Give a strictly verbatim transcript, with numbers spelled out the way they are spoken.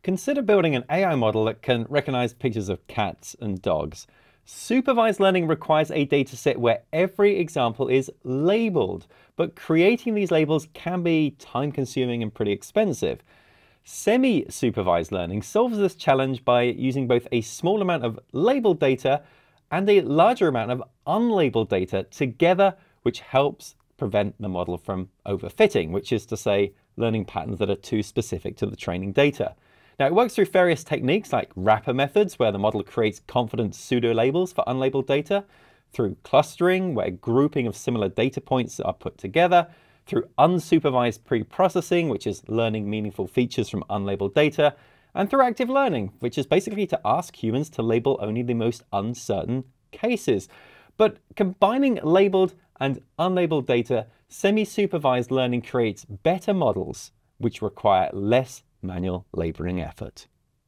consider building an A I model that can recognize pictures of cats and dogs. Supervised learning requires a dataset where every example is labeled, but creating these labels can be time-consuming and pretty expensive. Semi-supervised learning solves this challenge by using both a small amount of labeled data and a larger amount of unlabeled data together, which helps prevent the model from overfitting, which is to say, learning patterns that are too specific to the training data. Now, it works through various techniques like wrapper methods, where the model creates confident pseudo-labels for unlabeled data, through clustering, where grouping of similar data points are put together, through unsupervised pre-processing, which is learning meaningful features from unlabeled data, and through active learning, which is basically to ask humans to label only the most uncertain cases. But combining labeled and unlabeled data, semi-supervised learning creates better models which require less manual laboring effort.